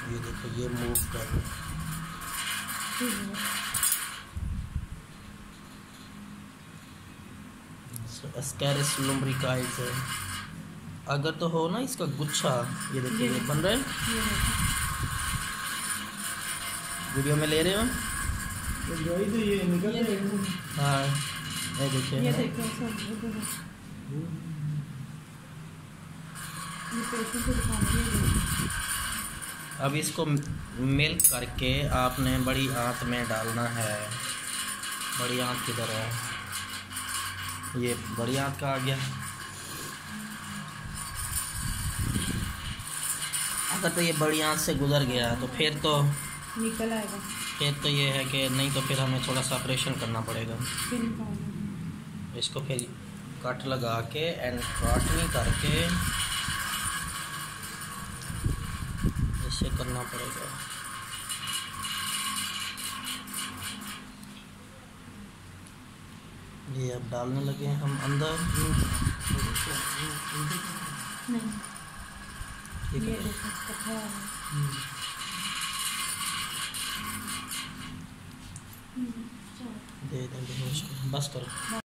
ये देखो ये मूव कर एस्केरिस लुम्ब्रिकाइज है। अगर तो हो ना इसका गुच्छा, ये देखिए ये बन रहा है। वीडियो में ले रहे हो? तो ये निकल हाँ ये देखिए, ये देखो अब इसको मिल्क करके आपने बड़ी आंच में डालना है। बड़ी आंच किधर है? ये बड़ी आंच का आ गया। अगर तो ये बड़ी आंच से गुजर गया तो फिर तो निकल आएगा। फिर तो ये है कि नहीं तो फिर हमें थोड़ा सा ऑपरेशन करना पड़ेगा। इसको फिर कट लगा के एंड काटनी करके इसे करना पड़ेगा। ये अब डालने लगे हैं हम अंदर। ठीक है, दे देंगे बस करो।